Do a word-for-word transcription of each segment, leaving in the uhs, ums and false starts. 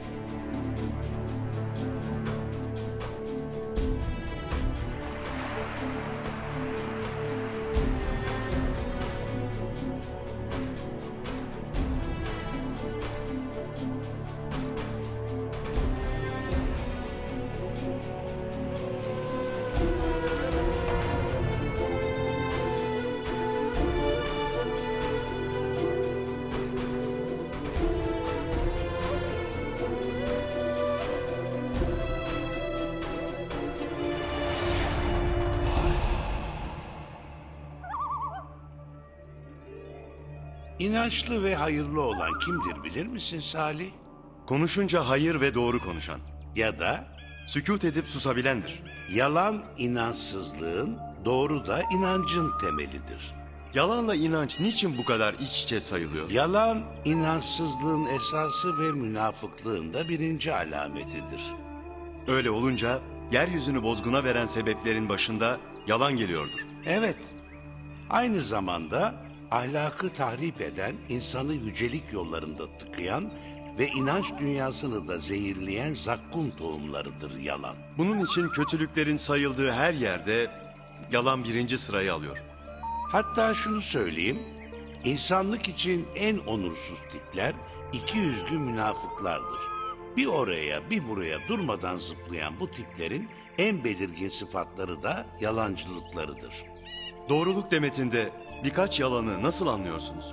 İnançlı ve hayırlı olan kimdir bilir misin Salih? Konuşunca hayır ve doğru konuşan. Ya da Sükût edip susabilendir. yalan inançsızlığın, doğru da inancın temelidir. Yalanla inanç niçin bu kadar iç içe sayılıyor? Yalan inançsızlığın esası ve münafıklığın da birinci alametidir. Öyle olunca yeryüzünü bozguna veren sebeplerin başında yalan geliyordur. Evet, aynı zamanda ahlakı tahrip eden, insanı yücelik yollarında tıkayan ve inanç dünyasını da zehirleyen zakkum tohumlarıdır yalan. Bunun için kötülüklerin sayıldığı her yerde yalan birinci sırayı alıyor. Hatta şunu söyleyeyim, insanlık için en onursuz tipler iki yüzlü münafıklardır. Bir oraya bir buraya durmadan zıplayan bu tiplerin en belirgin sıfatları da yalancılıklarıdır. Doğruluk demetinde birkaç yalanı nasıl anlıyorsunuz?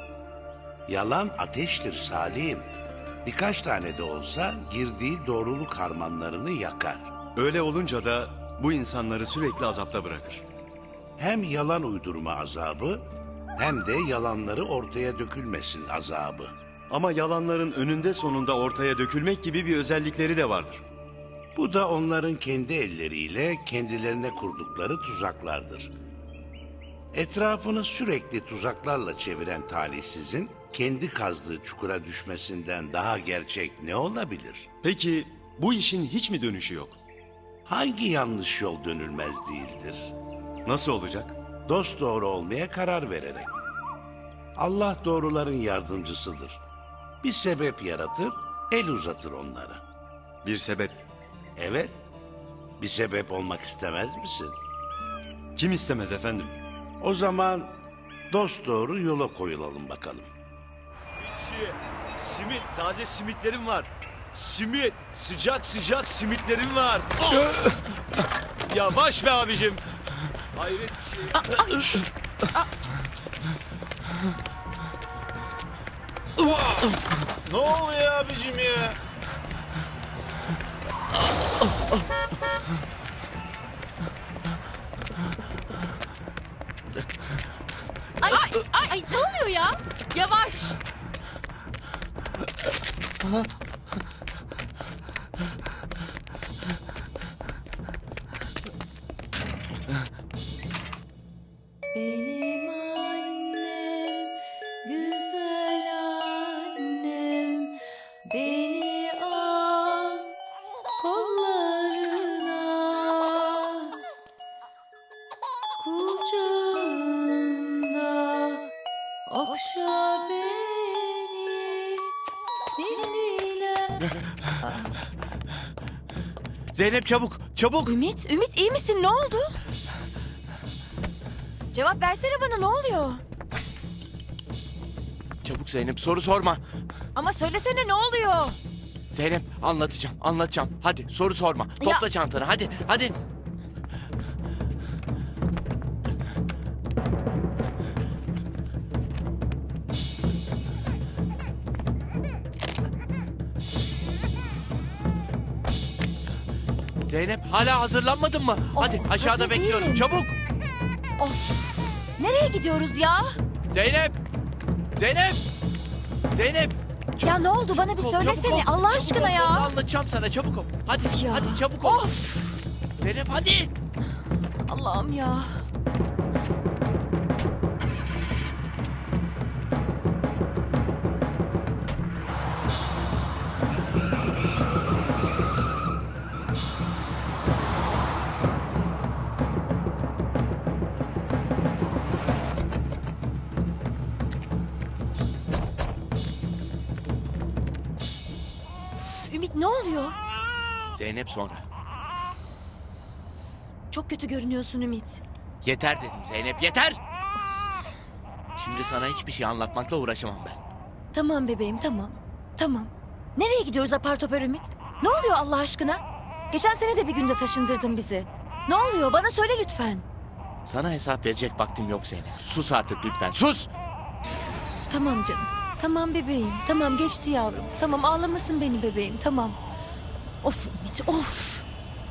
Yalan ateştir Salih'im. Birkaç tane de olsa girdiği doğruluk harmanlarını yakar. Öyle olunca da bu insanları sürekli azapta bırakır. Hem yalan uydurma azabı hem de yalanları ortaya dökülmesin azabı. Ama yalanların önünde sonunda ortaya dökülmek gibi bir özellikleri de vardır. Bu da onların kendi elleriyle kendilerine kurdukları tuzaklardır. Etrafını sürekli tuzaklarla çeviren talihsizin kendi kazdığı çukura düşmesinden daha gerçek ne olabilir? Peki bu işin hiç mi dönüşü yok? Hangi yanlış yol dönülmez değildir? Nasıl olacak? Dosdoğru olmaya karar vererek. Allah doğruların yardımcısıdır. Bir sebep yaratır, el uzatır onlara. Bir sebep. Evet, bir sebep olmak istemez misin? Kim istemez efendim? O zaman dosdoğru yola koyulalım bakalım. Simitçi, simit, taze simitlerim var. Simit, sıcak sıcak simitlerim var. Oh! Yavaş be abicim. Hayret bir şey. Ne oluyor abicim ya? Ay, ay, ay, ay ne oluyor ya? Yavaş. Benim annem, güzel annem, beni al kollarına, kucağında okşa beni, dinle. Zeynep çabuk, çabuk. Ümit, Ümit iyi misin? Ne oldu? Cevap versene bana, ne oluyor? Çabuk Zeynep, soru sorma. Ama söylesene, ne oluyor? Zeynep, anlatacağım, anlatacağım. Hadi soru sorma. Topla Ya- çantanı, hadi, hadi. Zeynep, hala hazırlanmadın mı? Hadi Of, aşağıda hazır bekliyorum, değilim. çabuk. Of, nereye gidiyoruz ya? Zeynep! Zeynep! Zeynep! Ya ne oldu, bana bir ol, söylesene çabuk ol, Allah çabuk aşkına ol, ya. Anlatacağım sana, çabuk ol. Hadi, Ya. hadi çabuk ol. Of, Zeynep hadi! Allah'ım ya. Ümit ne oluyor? Zeynep sonra. Çok kötü görünüyorsun Ümit. Yeter dedim Zeynep, yeter! Şimdi sana hiçbir şey anlatmakla uğraşamam ben. Tamam bebeğim, tamam. Tamam. Nereye gidiyoruz apar topar Ümit? Ne oluyor Allah aşkına? Geçen sene de bir günde taşındırdın bizi. Ne oluyor? Bana söyle lütfen. Sana hesap verecek vaktim yok Zeynep. Sus artık lütfen, sus! Tamam canım. Tamam bebeğim. Tamam geçti yavrum. Tamam ağlamasın beni bebeğim. Tamam. Of Ümit, of.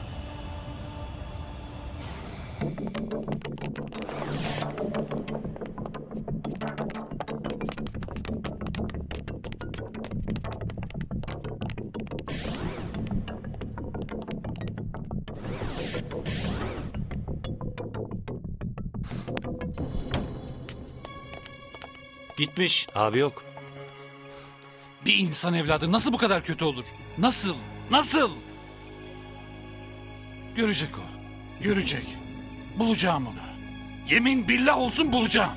Gitmiş. Abi yok. Bir insan evladı nasıl bu kadar kötü olur? Nasıl? Nasıl? Görecek o. Görecek. Bulacağım onu. Yemin billah olsun bulacağım.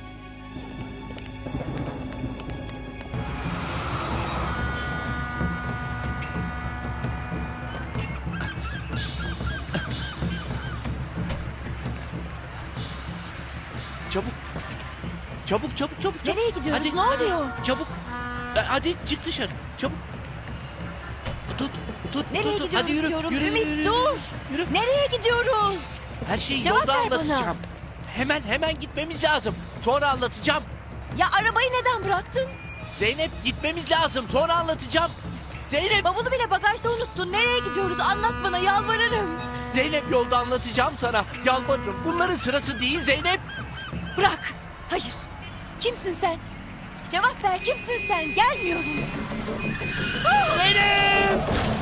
Çabuk. Çabuk, çabuk, çabuk, çabuk. Nereye gidiyoruz? Hadi, Ne oluyor? Çabuk. E, Hadi çık dışarı, çabuk. Tut, tut, Nereye tut, tut. gidiyoruz Hadi yürü, diyorum. yürü, Ümit yürü, yürü, dur. Yürü. Nereye gidiyoruz? Her şeyi Cevap yolda ver bana. anlatacağım. Hemen, hemen gitmemiz lazım. Sonra anlatacağım. Ya arabayı neden bıraktın? Zeynep gitmemiz lazım. Sonra anlatacağım. Zeynep, Bavulu bile bagajda unuttun. Nereye gidiyoruz? Anlat bana yalvarırım. Zeynep yolda anlatacağım sana. Yalvarırım. Bunların sırası değil Zeynep. Bırak. Hayır. Kimsin sen? Cevap ver. Kimsin sen? Gelmiyorum. Zeynep!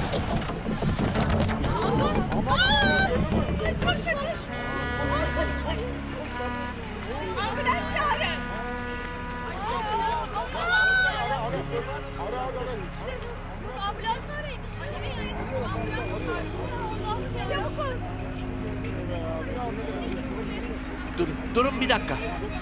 Ambulans çağırın. Ambulans arayın. Çabuk ol. Durun, durun bir dakika.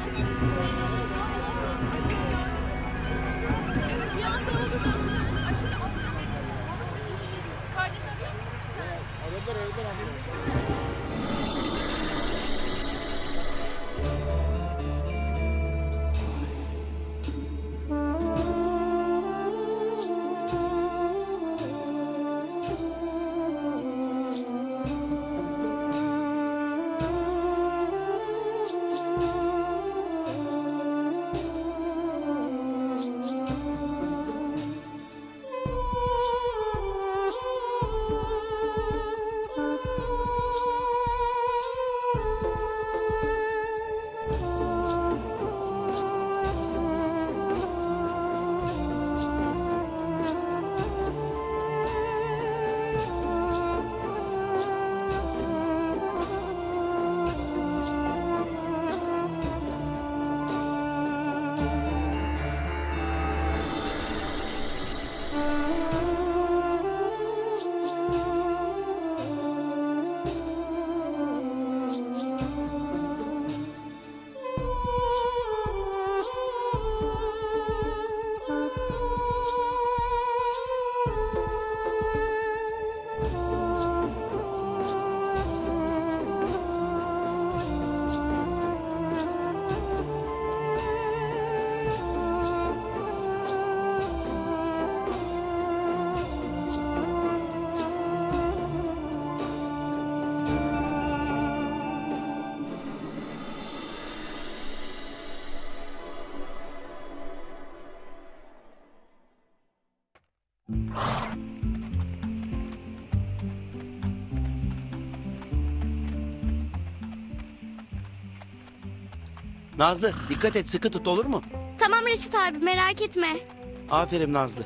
Nazlı dikkat et, sıkı tut, olur mu? Tamam Reşit abi, merak etme. Aferin Nazlı.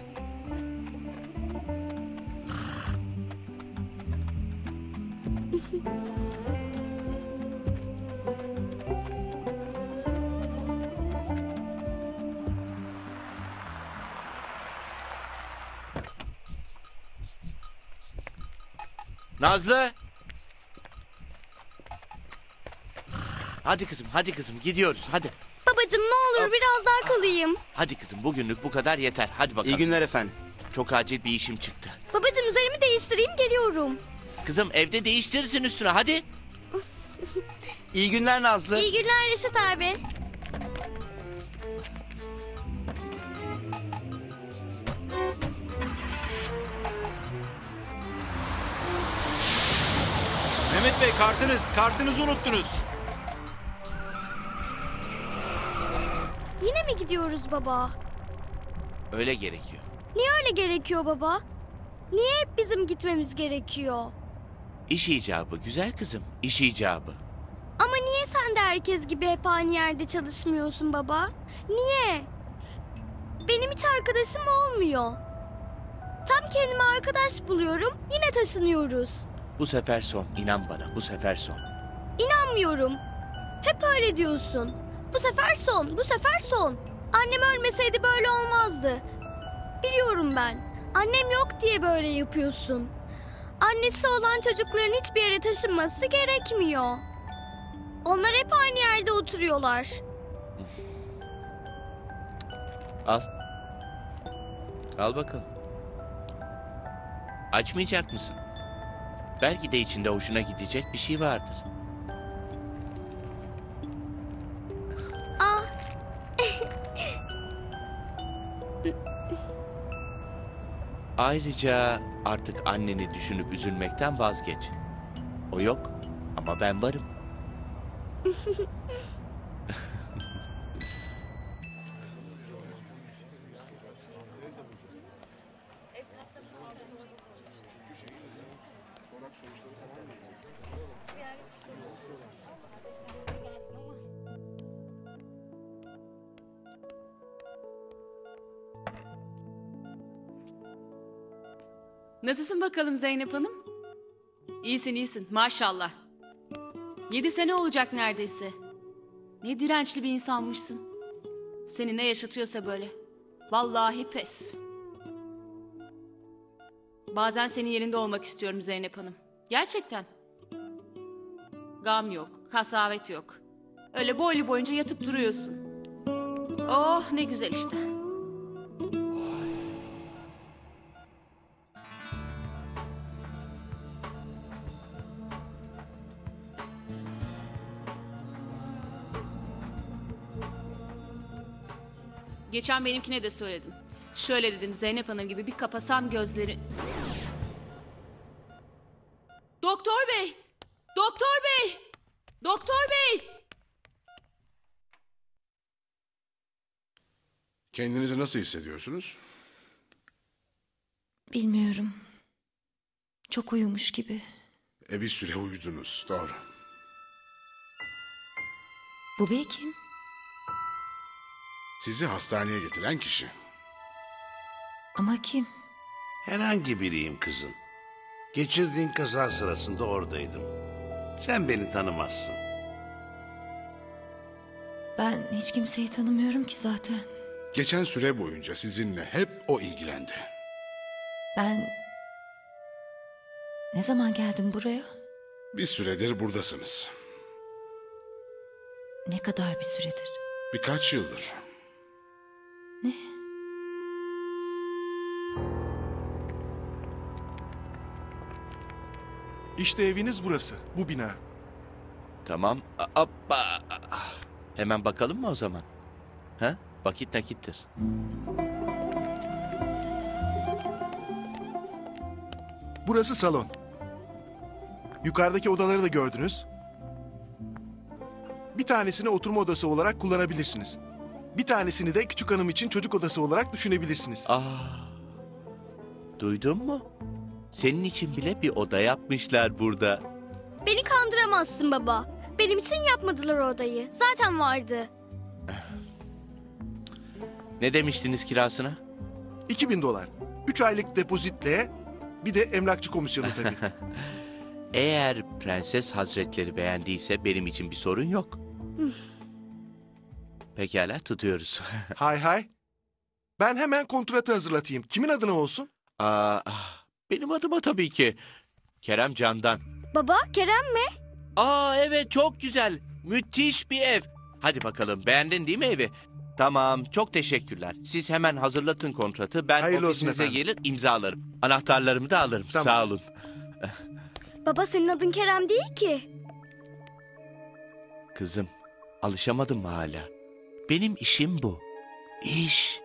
Nazlı. Hadi kızım, hadi kızım gidiyoruz hadi. Babacığım ne olur biraz daha kalayım. Hadi kızım bugünlük bu kadar yeter. Hadi bakalım. İyi günler efendim. Çok acil bir işim çıktı. Babacığım üzerimi değiştireyim geliyorum. Kızım evde değiştirirsin üstüne hadi. İyi günler Nazlı. İyi günler Reşit abi. Mehmet Bey kartınız, kartınızı unuttunuz. Yine mi gidiyoruz baba? Öyle gerekiyor. Niye öyle gerekiyor baba? Niye hep bizim gitmemiz gerekiyor? İş icabı güzel kızım, iş icabı. Ama niye sen de herkes gibi hep aynı yerde çalışmıyorsun baba? Niye? Benim hiç arkadaşım olmuyor. Tam kendime arkadaş buluyorum, yine taşınıyoruz. Bu sefer son, inan bana bu sefer son. İnanmıyorum. Hep öyle diyorsun. Bu sefer son, bu sefer son. Annem ölmeseydi böyle olmazdı. Biliyorum ben. Annem yok diye böyle yapıyorsun. Annesi olan çocukların hiçbir yere taşınması gerekmiyor. Onlar hep aynı yerde oturuyorlar. Al. Al bakalım. Açmayacak mısın? Belki de içinde hoşuna gidecek bir şey vardır. Ah, Ayrıca artık anneni düşünüp üzülmekten vazgeç. O yok ama ben varım. Nasılsın bakalım Zeynep Hanım? İyisin iyisin maşallah. Yedi sene olacak neredeyse. Ne dirençli bir insanmışsın. Seni ne yaşatıyorsa böyle. Vallahi pes. Bazen senin yerinde olmak istiyorum Zeynep Hanım. Gerçekten. Gam yok, kasavet yok. Öyle boylu boyunca yatıp duruyorsun. Oh ne güzel işte. Geçen benimkine de söyledim. Şöyle dedim Zeynep Hanım gibi bir kapasam gözleri... Doktor bey! Doktor bey! Doktor bey! Kendinizi nasıl hissediyorsunuz? Bilmiyorum. Çok uyumuş gibi. E bir süre uyudunuz, doğru. Bu bey kim? Sizi hastaneye getiren kişi. Ama kim? Herhangi biriyim kızım. Geçirdiğin kaza sırasında oradaydım. Sen beni tanımazsın. Ben hiç kimseyi tanımıyorum ki zaten. Geçen süre boyunca sizinle hep o ilgilendi. Ben... Ne zaman geldim buraya? Bir süredir buradasınız. Ne kadar bir süredir? Birkaç yıldır. Ne? İşte eviniz burası, bu bina. Tamam. A- Hoppa. Hemen bakalım mı o zaman? Ha? Vakit nakittir. Burası salon. Yukarıdaki odaları da gördünüz. Bir tanesini oturma odası olarak kullanabilirsiniz. Bir tanesini de küçük hanım için çocuk odası olarak düşünebilirsiniz. Aa, duydun mu? Senin için bile bir oda yapmışlar burada. beni kandıramazsın baba. Benim için yapmadılar o odayı. Zaten vardı. Ne demiştiniz kirasına? iki bin dolar. Üç aylık depozitle bir de emlakçı komisyonu tabii. Eğer Prenses Hazretleri beğendiyse benim için bir sorun yok. Pekala tutuyoruz. Hay hay. Ben hemen kontratı hazırlatayım. Kimin adına olsun? Aa, benim adıma tabii ki. Kerem Can'dan. Baba, Kerem mi? Aa evet çok güzel. Müthiş bir ev. Hadi bakalım beğendin değil mi evi? Tamam, çok teşekkürler. Siz hemen hazırlatın kontratı. Ben Hayırlı olsun ofisinize efendim. gelir imzalarım. Anahtarlarımı da alırım. Tamam. Sağ olun. Baba senin adın Kerem değil ki. Kızım, alışamadın mı hala? Benim işim bu. İş.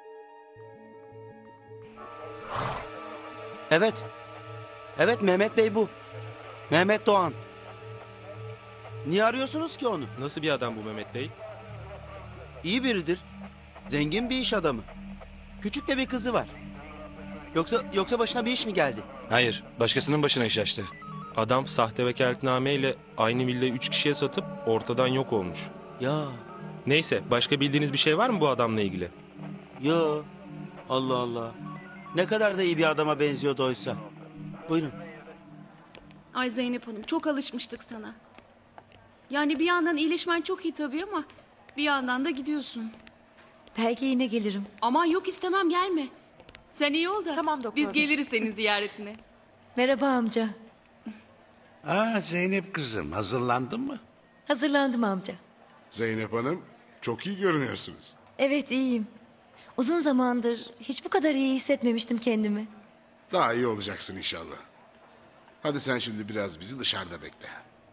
Evet. Evet Mehmet Bey bu. Mehmet Doğan. Niye arıyorsunuz ki onu? Nasıl bir adam bu Mehmet Bey? İyi biridir. Zengin bir iş adamı. Küçük de bir kızı var. Yoksa yoksa başına bir iş mi geldi? Hayır, başkasının başına iş açtı. Adam sahte vekaletname ile aynı villayı üç kişiye satıp ortadan yok olmuş. Ya. Neyse, başka bildiğiniz bir şey var mı bu adamla ilgili? Yo. Allah Allah. Ne kadar da iyi bir adama benziyordu oysa. Buyurun. Ay Zeynep Hanım, çok alışmıştık sana. Yani bir yandan iyileşmen çok iyi tabii ama bir yandan da gidiyorsun. Belki yine gelirim. Aman yok istemem gelme. Sen iyi ol da Tamam doktor biz bey. geliriz senin ziyaretine. Merhaba amca. Aa Zeynep kızım, hazırlandın mı? Hazırlandım amca. Zeynep Hanım, çok iyi görünüyorsunuz. Evet iyiyim. Uzun zamandır hiç bu kadar iyi hissetmemiştim kendimi. Daha iyi olacaksın inşallah. Hadi sen şimdi biraz bizi dışarıda bekle.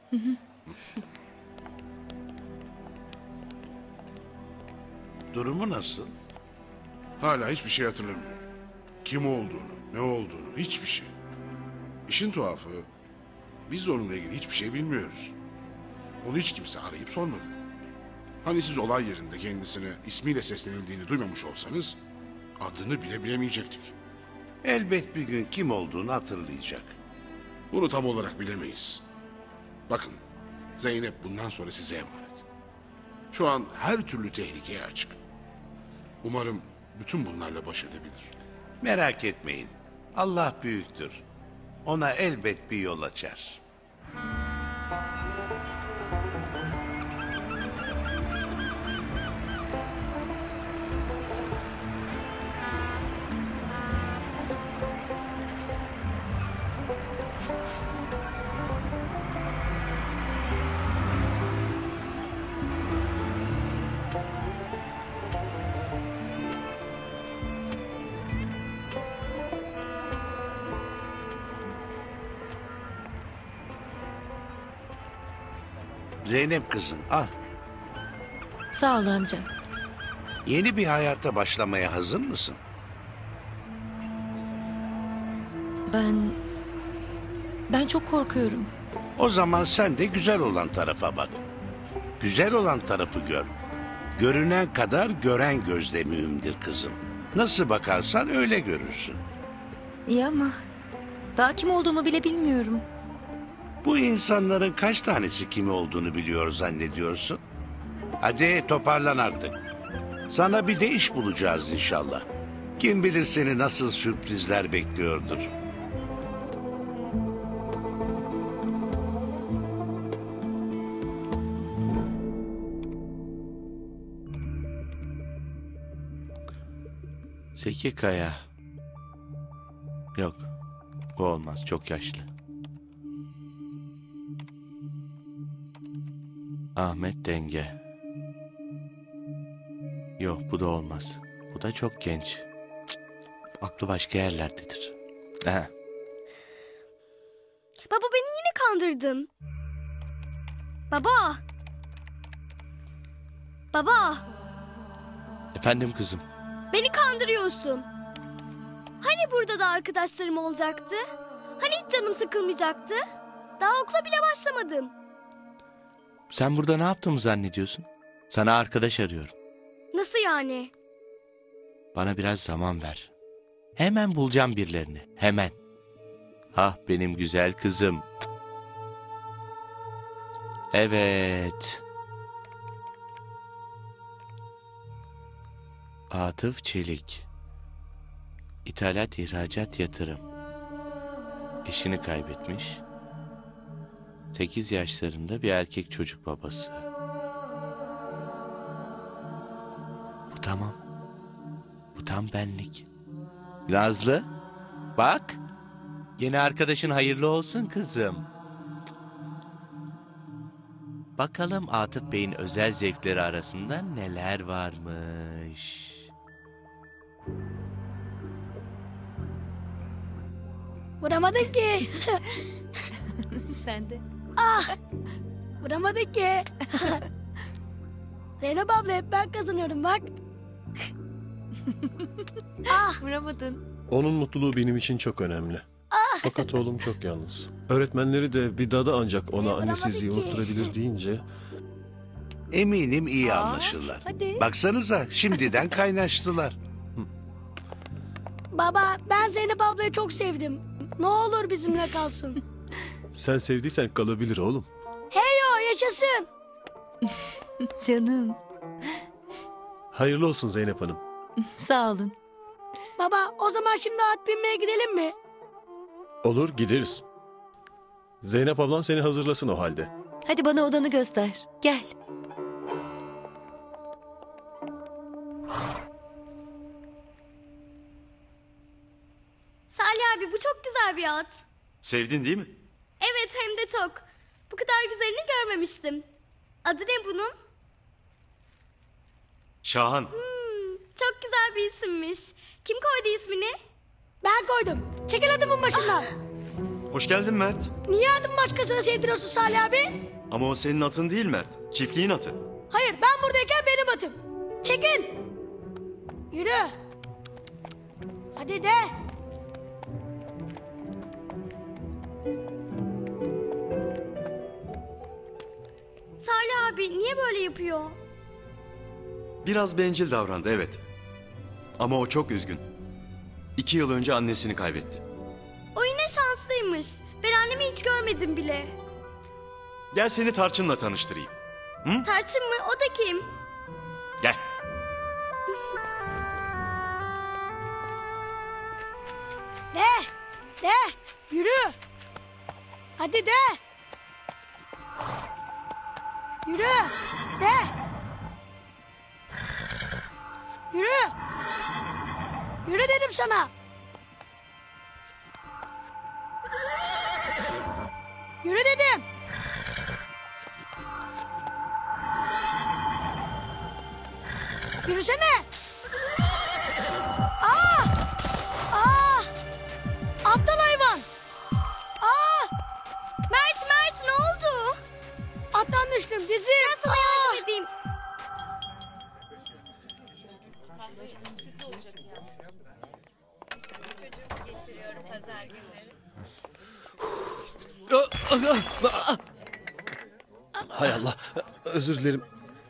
Durumu nasıl? Hala hiçbir şey hatırlamıyor. Kim olduğunu, ne olduğunu, hiçbir şey. İşin tuhafı, biz de onunla ilgili hiçbir şey bilmiyoruz. Onu hiç kimse arayıp sormadı. Hani siz olay yerinde kendisine ismiyle seslenildiğini duymamış olsanız, adını bile bilemeyecektik. Elbet bir gün kim olduğunu hatırlayacak. Bunu tam olarak bilemeyiz. Bakın, Zeynep bundan sonra size emanet. Şu an her türlü tehlikeye açık. Umarım bütün bunlarla baş edebilir. Merak etmeyin. Allah büyüktür. Ona elbet bir yol açar. Zeynep kızım al. Sağ ol amca. Yeni bir hayata başlamaya hazır mısın? Ben... Ben çok korkuyorum. O zaman sen de güzel olan tarafa bak. Güzel olan tarafı gör. Görünen kadar gören gözde mühimdir kızım. Nasıl bakarsan öyle görürsün. İyi ama daha kim olduğumu bile bilmiyorum. Bu insanların kaç tanesi kimi olduğunu biliyor zannediyorsun? Hadi toparlan artık. Sana bir de iş bulacağız inşallah. Kim bilir seni nasıl sürprizler bekliyordur. Zeki Kaya. Yok, bu olmaz. Çok yaşlı. Ahmet Denge. Yok, bu da olmaz. Bu da çok genç. Cık, aklı başka yerlerdedir. Aha. Baba beni yine kandırdın. Baba. Baba. Efendim kızım. Beni kandırıyorsun. Hani burada da arkadaşlarım olacaktı? Hani hiç canım sıkılmayacaktı? Daha okula bile başlamadım. Sen burada ne yaptığımı zannediyorsun? Sana arkadaş arıyorum. Nasıl yani? Bana biraz zaman ver. Hemen bulacağım birilerini. Hemen. Ah benim güzel kızım. Cık. Evet. Atıf Çelik. İthalat, ihracat, yatırım. Eşini kaybetmiş. Sekiz yaşlarında bir erkek çocuk babası. Bu tamam. Bu tam benlik. Nazlı, bak. Yeni arkadaşın hayırlı olsun kızım. Bakalım Atıf Bey'in özel zevkleri arasında neler varmış. Vuramadın ki. Sen de. Ah! Vuramadın ki. Zeynep abla hep ben kazanıyorum bak. Ah! Vuramadın. Onun mutluluğu benim için çok önemli. Fakat oğlum çok yalnız. Öğretmenleri de bir dada ancak ona annesizliği unutturabilir deyince... Eminim iyi anlaşırlar. hadi. Baksanıza şimdiden kaynaştılar. Baba ben Zeynep ablayı çok sevdim. Ne olur bizimle kalsın. Sen sevdiysen kalabilir oğlum. Heyo yaşasın. Canım. Hayırlı olsun Zeynep Hanım. Sağ olun. Baba o zaman şimdi at binmeye gidelim mi? Olur gideriz. Zeynep ablan seni hazırlasın o halde. Hadi bana odanı göster. Gel. Salih abi bu çok güzel bir at. Sevdin değil mi? Evet hem de çok. Bu kadar güzelini görmemiştim. Adı ne bunun? Şahan. Hmm, çok güzel bir isimmiş. Kim koydu ismini? Ben koydum. Çekil atımın başından. Hoş geldin Mert. Niye atın başkasına sevdiriyorsun Salih abi? Ama o senin atın değil Mert. Çiftliğin atı. Hayır ben buradayken benim atım. Çekil. Yürü. Hadi de. Salih abi niye böyle yapıyor? Biraz bencil davrandı evet. Ama o çok üzgün. İki yıl önce annesini kaybetti. O yine şanslıymış. Ben annemi hiç görmedim bile. Gel seni Tarçın'la tanıştırayım. Hı? Tarçın mı? O da kim? Gel. De. De. Yürü. Hadi de. Yürü. De. Yürü. Yürü dedim sana. Yürü dedim. Yürüsene. Aa! Aa! Aptal hayvan. Aa! Mert Mert ne oldu? Attan düştüm dizim. Ben sana yardım edeyim. Hay Allah. Özür dilerim.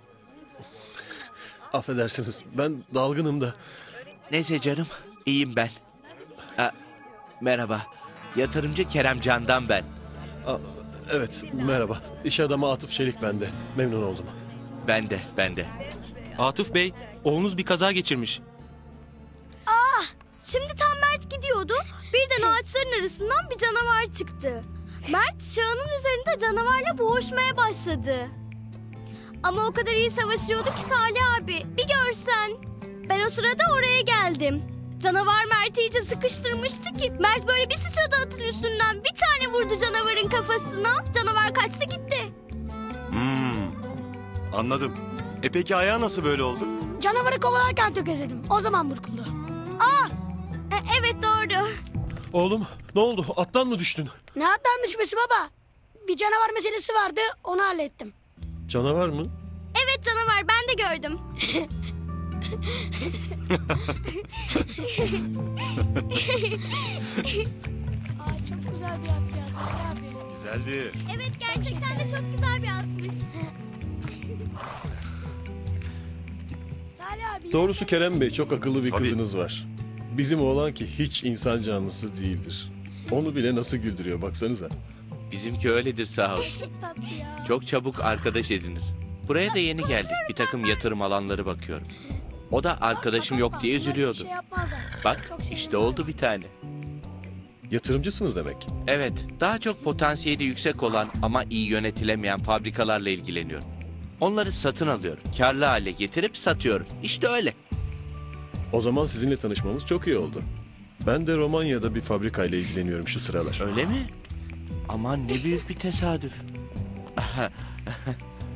Affedersiniz. Ben dalgınım da. Neyse canım, iyiyim ben. Aa, merhaba, yatırımcı Kerem Can'dan ben. Aa, evet, merhaba. İş adamı Atıf Çelik bende. Memnun oldum. Ben de, ben de. Atıf Bey, oğlunuz bir kaza geçirmiş. Ah! Şimdi tam Mert gidiyordu. Birden ağaçların arasından bir canavar çıktı. Mert Şahan'ın üzerinde canavarla boğuşmaya başladı. Ama o kadar iyi savaşıyordu ki Salih abi. Bir görsen. Ben o sırada oraya geldim. Canavar Mert'i iyice sıkıştırmıştı ki Mert böyle bir sıçradı atın üstünden. Bir tane vurdu canavarın kafasına. Canavar kaçtı gitti. Hmm, anladım. E peki ayağı nasıl böyle oldu? Canavarı kovalarken tökezledim. O zaman burkuldu. Aa! E, evet doğru. Oğlum, ne oldu? Attan mı düştün? Ne attan düşmesi baba? Bir canavar meselesi vardı. Onu hallettim. Canavar mı? Evet canavar ben de gördüm. Ay çok güzel bir at ya Salih abi. Güzeldi. Evet gerçekten de çok güzel bir atmış. Salih abi. Doğrusu Kerem Bey çok akıllı bir Tabii. kızınız var. Bizim oğlan ki hiç insan canlısı değildir. Onu bile nasıl güldürüyor baksanıza. Bizimki öyledir sağ olsun. Tatlı ya. Çok çabuk arkadaş edinir. Buraya da yeni geldik. Bir takım yatırım alanları bakıyorum. O da arkadaşım yok diye üzülüyordu. Şey yapmazlar. Bak Çok işte sevindim. oldu bir tane. Yatırımcısınız demek. Evet, daha çok potansiyeli yüksek olan ama iyi yönetilemeyen fabrikalarla ilgileniyorum. Onları satın alıyorum. Karlı hale getirip satıyorum. İşte öyle. O zaman sizinle tanışmamız çok iyi oldu. Ben de Romanya'da bir fabrikayla ilgileniyorum şu sıralar. Öyle mi? Aman ne büyük bir tesadüf.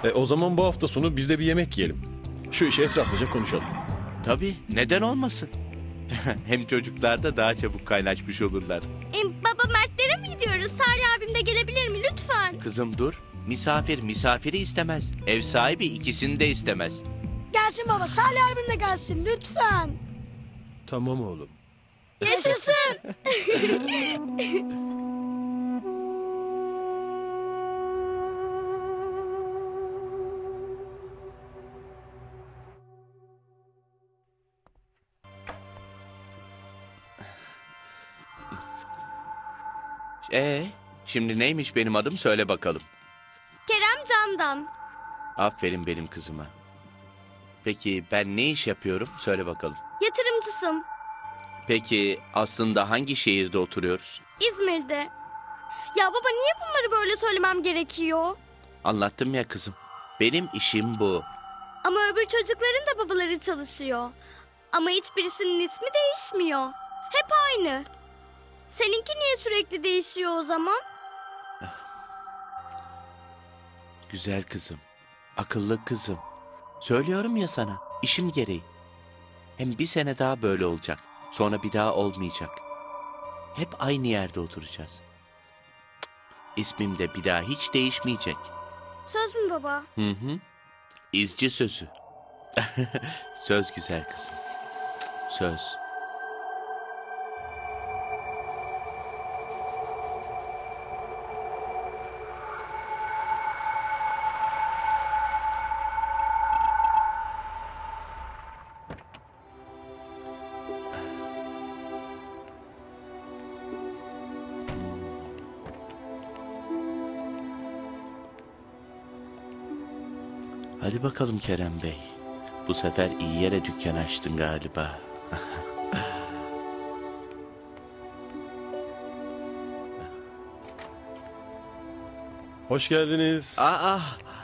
E, o zaman bu hafta sonu biz de bir yemek yiyelim. Şu işi etraflıca konuşalım. Tabii, neden olmasın? Hem çocuklar da daha çabuk kaynaşmış olurlar. E, baba Mertlere mi gidiyoruz? Salih abim de gelebilir mi lütfen? Kızım dur. Misafir misafiri istemez. Ev sahibi ikisini de istemez. Gelsin baba. Salih abim de gelsin lütfen. Tamam oğlum. Yaşasın. Ee, şimdi neymiş benim adım söyle bakalım. Kerem Candan. Aferin benim kızıma. Peki ben ne iş yapıyorum söyle bakalım. Yatırımcısın. Peki aslında hangi şehirde oturuyoruz? İzmir'de. Ya baba niye bunları böyle söylemem gerekiyor? Anlattım ya kızım. Benim işim bu. Ama öbür çocukların da babaları çalışıyor. Ama hiçbirisinin ismi değişmiyor. Hep aynı. Seninki niye sürekli değişiyor o zaman? Güzel kızım. Akıllı kızım. Söylüyorum ya sana. İşim gereği. Hem bir sene daha böyle olacak. Sonra bir daha olmayacak. Hep aynı yerde oturacağız. Cık, İsmim de bir daha hiç değişmeyecek. Söz mü baba? Hı hı. İzci sözü. Söz güzel kızım. Söz. Hadi bakalım Kerem Bey. Bu sefer iyi yere dükkan açtın galiba. Hoş geldiniz. Aa,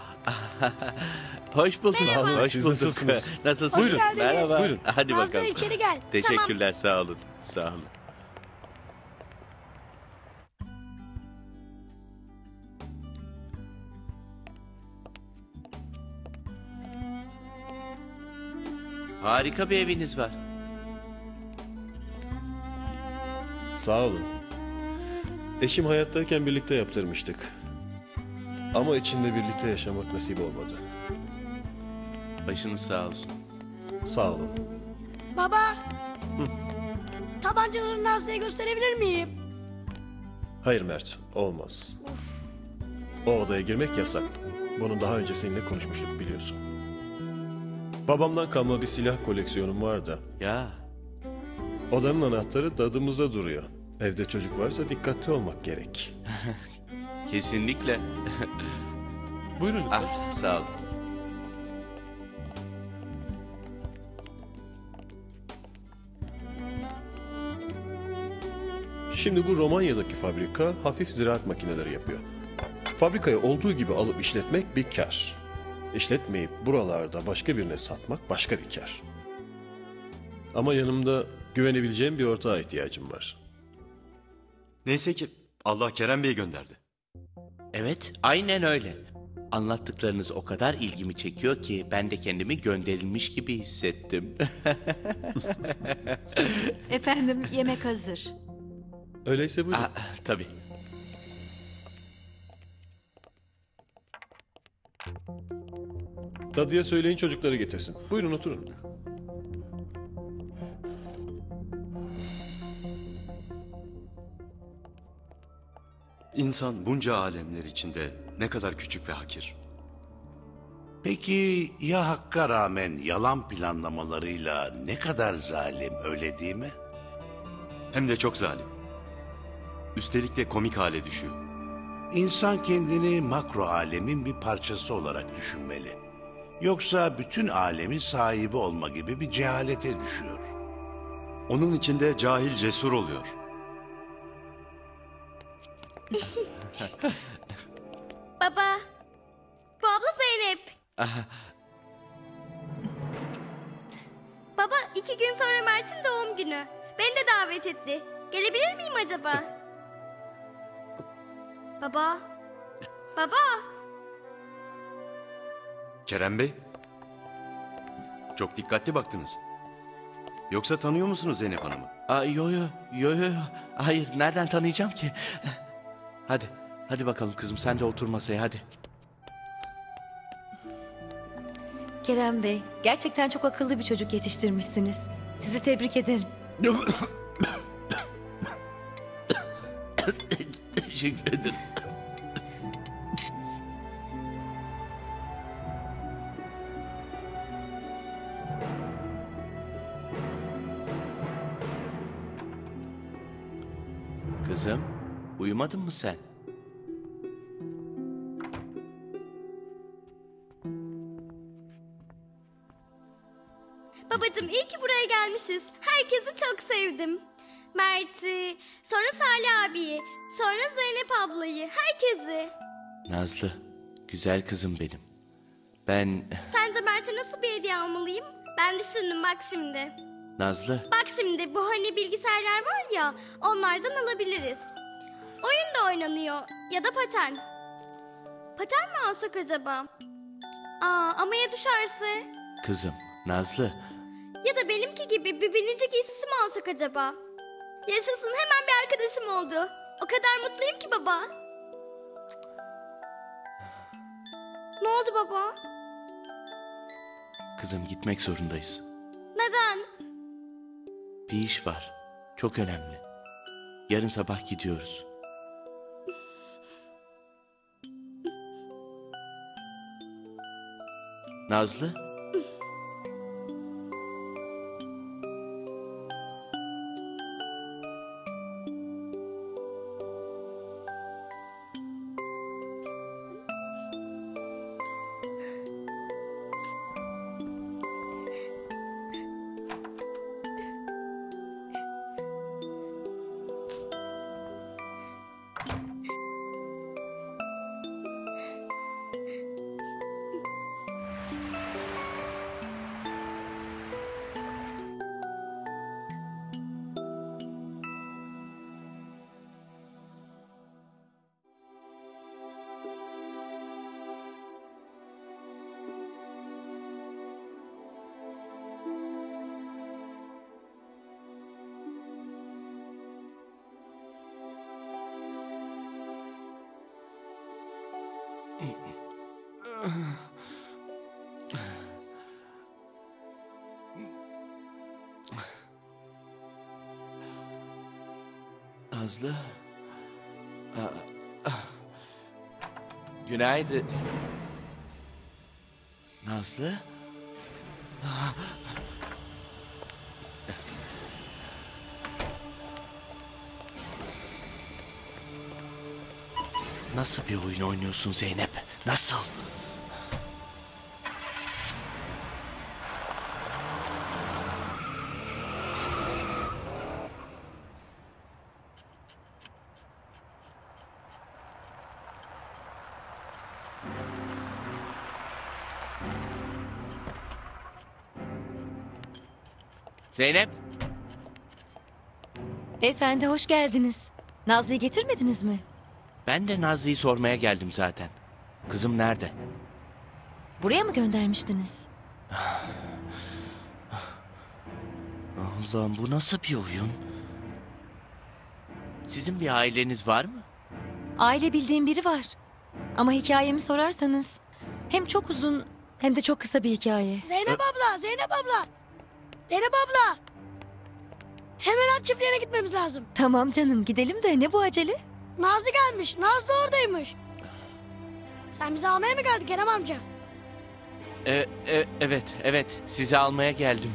hoş bulduk. Merhaba. Hoş Siz bulduk. nasılsınız? Nasılsınız? Hoş geldiniz. Merhaba. Buyurun. Hadi Nazlı bakalım. içeri gel. Teşekkürler, sağ olun. Sağ olun. Harika bir eviniz var. Sağ olun. Eşim hayattayken birlikte yaptırmıştık. Ama içinde birlikte yaşamak nasip olmadı. Başınız sağ olsun. Sağ olun. Baba. Tabancaları Nazlı'ya gösterebilir miyim? Hayır Mert, olmaz. O odaya girmek yasak. Bunu daha önce seninle konuşmuştuk biliyorsun. Babamdan kalma bir silah koleksiyonum var da. Ya. Odanın anahtarı dadımızda duruyor. Evde çocuk varsa dikkatli olmak gerek. Kesinlikle. Buyurun lütfen. Ah, sağ olun. Şimdi bu Romanya'daki fabrika hafif ziraat makineleri yapıyor. Fabrikayı olduğu gibi alıp işletmek bir kar. İşletmeyip buralarda başka birine satmak başka bir kar. Ama yanımda güvenebileceğim bir ortağa ihtiyacım var. Neyse ki Allah Kerem Bey'i gönderdi. Evet, aynen öyle. Anlattıklarınız o kadar ilgimi çekiyor ki ben de kendimi gönderilmiş gibi hissettim. Efendim, yemek hazır. Öyleyse buyurun. Aa, tabii. Dadıya söyleyin çocukları getirsin. Buyurun oturun. İnsan bunca alemler içinde ne kadar küçük ve hakir. Peki ya Hakk'a rağmen yalan planlamalarıyla ne kadar zalim, öyle değil mi? Hem de çok zalim. Üstelik de komik hale düşüyor. İnsan kendini makro alemin bir parçası olarak düşünmeli. Yoksa bütün alemin sahibi olma gibi bir cehalete düşüyor. Onun içinde cahil cesur oluyor. Baba. Bu abla Zeynep. Baba iki gün sonra Mert'in doğum günü. Beni de davet etti. Gelebilir miyim acaba? Baba. Baba. Kerem Bey. Çok dikkatli baktınız. Yoksa tanıyor musunuz Zeynep Hanım'ı? Aa, yo yo yo yo. Hayır, nereden tanıyacağım ki? Hadi, hadi bakalım kızım, sen de otur masaya hadi. Kerem Bey, gerçekten çok akıllı bir çocuk yetiştirmişsiniz. Sizi tebrik ederim. Teşekkür ederim. Kızım, uyumadın mı sen? Babacığım iyi ki buraya gelmişiz. Herkesi çok sevdim. Mert'i, sonra Salih abiyi, sonra Zeynep ablayı, herkesi. Nazlı, güzel kızım benim. Ben... Sence Mert'e nasıl bir hediye almalıyım? Ben düşündüm bak şimdi. Nazlı, Bak şimdi bu hani bilgisayarlar var ya, onlardan alabiliriz. Oyun da oynanıyor ya da paten. Paten mi alsak acaba? Aa, ama ya düşerse? kızım, Nazlı. Ya da benimki gibi bir bininci giysisi mi alsak acaba? Yaşasın, hemen bir arkadaşım oldu. O kadar mutluyum ki baba. Ne oldu baba? Kızım, gitmek zorundayız. Neden? Bir iş var. Çok önemli. Yarın sabah gidiyoruz. Nazlı? Nazlı. Aa, ah. Günaydın. Nazlı. Ah. Nasıl bir oyun oynuyorsun Zeynep? Nasıl? Zeynep. Beyefendi hoş geldiniz. Nazlı'yı getirmediniz mi? Ben de Nazlı'yı sormaya geldim zaten. Kızım nerede? Buraya mı göndermiştiniz? Allah'ım, bu nasıl bir oyun? Sizin bir aileniz var mı? Aile bildiğim biri var. Ama hikayemi sorarsanız hem çok uzun hem de çok kısa bir hikaye. Zeynep abla, Zeynep abla. Zeynep abla. Hemen at çiftliğine gitmemiz lazım. Tamam canım, gidelim de ne bu acele? Nazlı gelmiş, Nazlı oradaymış. Sen bizi almaya mı geldin Kerem amca? E, e, evet, evet. Sizi almaya geldim.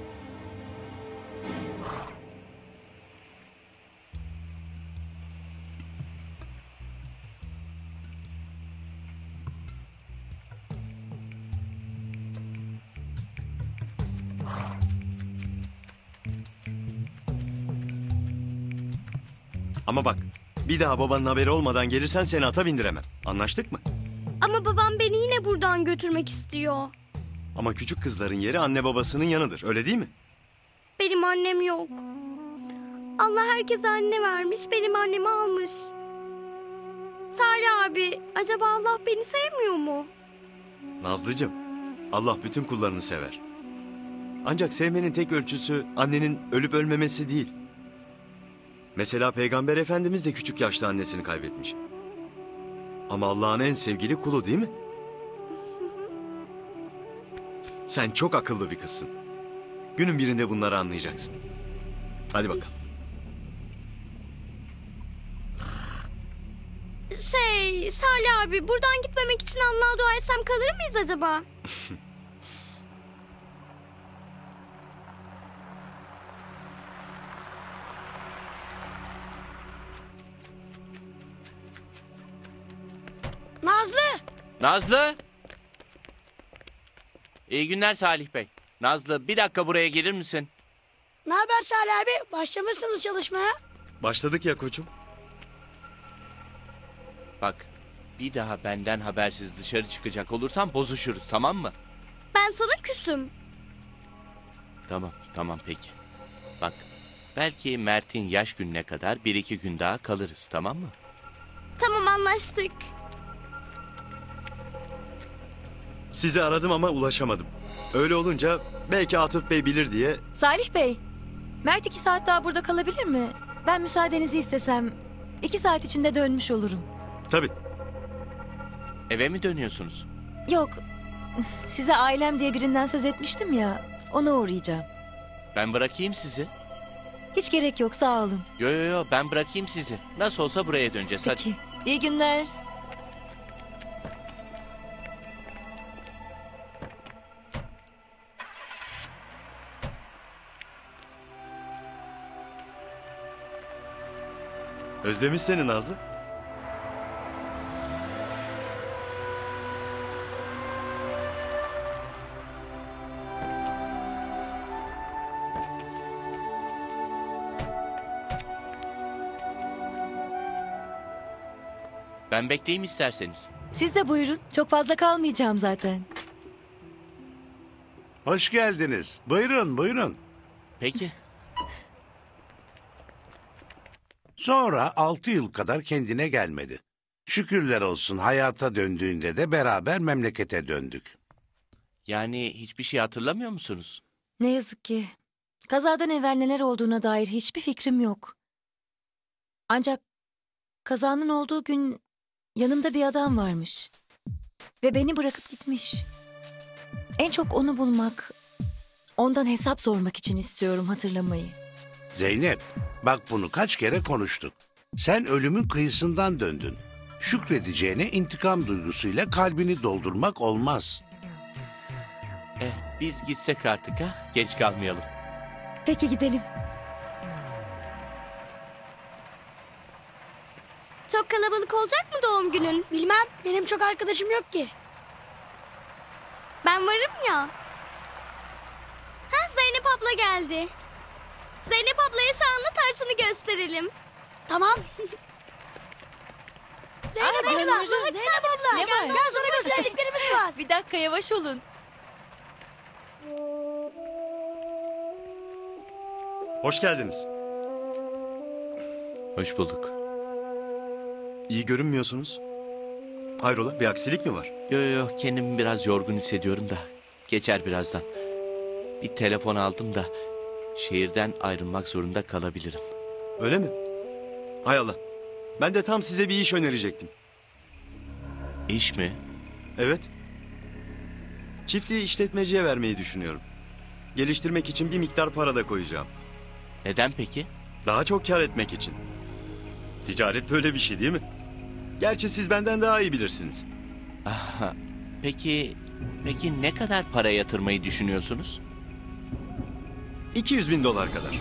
Ama bak, bir daha babanın haberi olmadan gelirsen seni ata bindiremem. Anlaştık mı? Ama babam beni yine buradan götürmek istiyor. Ama küçük kızların yeri anne babasının yanıdır, öyle değil mi? Benim annem yok. Allah herkese anne vermiş, benim annemi almış. Salih abi, acaba Allah beni sevmiyor mu? Nazlıcığım, Allah bütün kullarını sever. Ancak sevmenin tek ölçüsü annenin ölüp ölmemesi değil. Mesela Peygamber Efendimiz de küçük yaşta annesini kaybetmiş. Ama Allah'ın en sevgili kulu değil mi? Sen çok akıllı bir kızsın. Günün birinde bunları anlayacaksın. Hadi bakalım. Şey, Salih abi, buradan gitmemek için Allah'a dua etsem kalır mıyız acaba? Nazlı! Nazlı! İyi günler Salih Bey. Nazlı bir dakika buraya gelir misin? Ne haber Salih abi? Başlamışsınız çalışmaya. Başladık ya koçum. Bak bir daha benden habersiz dışarı çıkacak olursan bozuşuruz, tamam mı? Ben sana küsüm. Tamam tamam peki. Bak belki Mert'in yaş gününe kadar bir iki gün daha kalırız, tamam mı? Tamam, anlaştık. Sizi aradım ama ulaşamadım. Öyle olunca belki Atıf Bey bilir diye... Salih Bey, Mert iki saat daha burada kalabilir mi? Ben müsaadenizi istesem iki saat içinde dönmüş olurum. Tabii. Eve mi dönüyorsunuz? Yok, size ailem diye birinden söz etmiştim ya, ona uğrayacağım. Ben bırakayım sizi. Hiç gerek yok, sağ olun. Yo yo yo ben bırakayım sizi. Nasıl olsa buraya döneceğiz hadi. Peki, iyi günler. Özlemiş seni Nazlı. Ben bekleyeyim isterseniz. Siz de buyurun, çok fazla kalmayacağım zaten. Hoş geldiniz. Buyurun, buyurun. Peki. Sonra altı yıl kadar kendine gelmedi. Şükürler olsun hayata döndüğünde de beraber memlekete döndük. Yani hiçbir şey hatırlamıyor musunuz? Ne yazık ki. Kazadan evvel neler olduğuna dair hiçbir fikrim yok. Ancak kazanın olduğu gün yanımda bir adam varmış. Ve beni bırakıp gitmiş. En çok onu bulmak, ondan hesap sormak için istiyorum hatırlamayı. Zeynep, bak bunu kaç kere konuştuk. Sen ölümün kıyısından döndün. Şükredeceğine intikam duygusuyla kalbini doldurmak olmaz. Eh biz gitsek artık ha, geç kalmayalım. Peki gidelim. Çok kalabalık olacak mı doğum günün? Bilmem, benim çok arkadaşım yok ki. Ben varım ya. Ha, Zeynep abla geldi. Zeynep ablaya şanlı tarçını gösterelim. Tamam. Zeynep Aa, abla, canlarım. hadi Zeynep Zeynep abla. ne Gel, var? gel sana gösterdiklerimiz var. Bir dakika yavaş olun. Hoş geldiniz. Hoş bulduk. İyi görünmüyorsunuz. Hayrola, bir aksilik mi var? Yo yo yo kendimi biraz yorgun hissediyorum da. Geçer birazdan. Bir telefon aldım da şehirden ayrılmak zorunda kalabilirim. Öyle mi? Hay Allah. Ben de tam size bir iş önerecektim. İş mi? Evet. Çiftliği işletmeciye vermeyi düşünüyorum. Geliştirmek için bir miktar para da koyacağım. Neden peki? Daha çok kar etmek için. Ticaret böyle bir şey değil mi? Gerçi siz benden daha iyi bilirsiniz. Aha, peki, peki ne kadar para yatırmayı düşünüyorsunuz? iki yüz bin dolar kadar.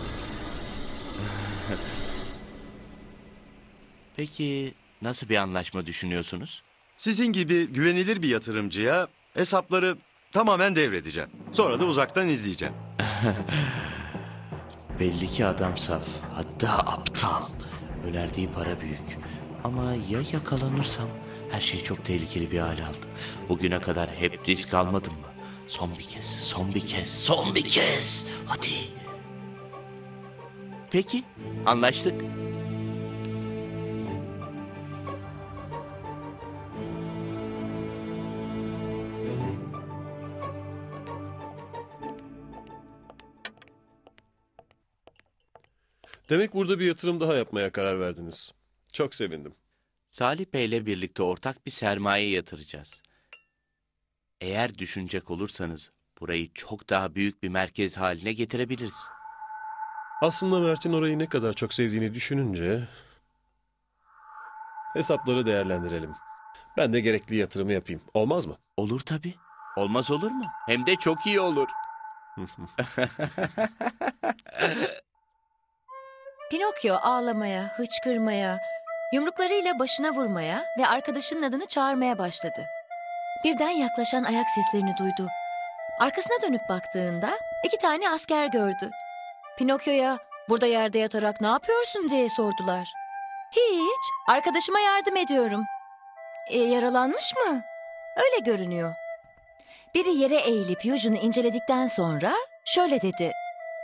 Peki nasıl bir anlaşma düşünüyorsunuz? Sizin gibi güvenilir bir yatırımcıya hesapları tamamen devredeceğim. Sonra da uzaktan izleyeceğim. Belli ki adam saf, hatta aptal. Önerdiği para büyük. Ama ya yakalanırsam her şey çok tehlikeli bir hale aldı. Bugüne kadar hep risk almadım mı? Son bir kez, son bir kez, son bir kez. Hadi. Peki, anlaştık. Demek burada bir yatırım daha yapmaya karar verdiniz. Çok sevindim. Salih Bey'le birlikte ortak bir sermaye yatıracağız. Eğer düşünecek olursanız burayı çok daha büyük bir merkez haline getirebiliriz. Aslında Mert'in orayı ne kadar çok sevdiğini düşününce... hesapları değerlendirelim. Ben de gerekli yatırımı yapayım. Olmaz mı? Olur tabii. Olmaz olur mu? Hem de çok iyi olur. Pinokyo ağlamaya, hıçkırmaya, yumruklarıyla başına vurmaya ve arkadaşının adını çağırmaya başladı. Birden yaklaşan ayak seslerini duydu. Arkasına dönüp baktığında iki tane asker gördü. Pinokyo'ya burada yerde yatarak ne yapıyorsun diye sordular. Hiç, arkadaşıma yardım ediyorum. E, yaralanmış mı? Öyle görünüyor. Biri yere eğilip yüzünü inceledikten sonra şöyle dedi.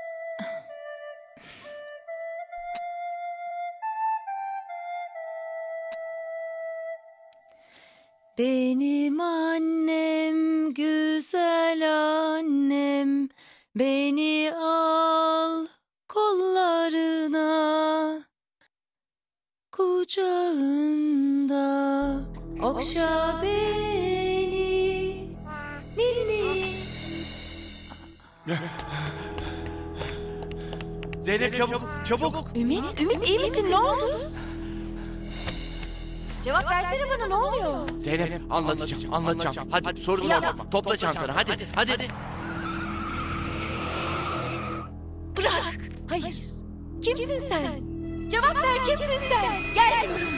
Benim annem, güzel annem, beni al kollarına, kucağında okşa beni, ninni. Zeynep çabuk, çabuk. Ümit, Ümit iyi misin? Ne oldu? Cevap versene bana, ne oluyor? Zeynep anlatacağım, anlatacağım. Hadi soru sorma. Topla çantanı, hadi, hadi. hadi. Bırak. Hayır. Kimsin sen? Cevap ver, kimsin sen? Gelmiyorum.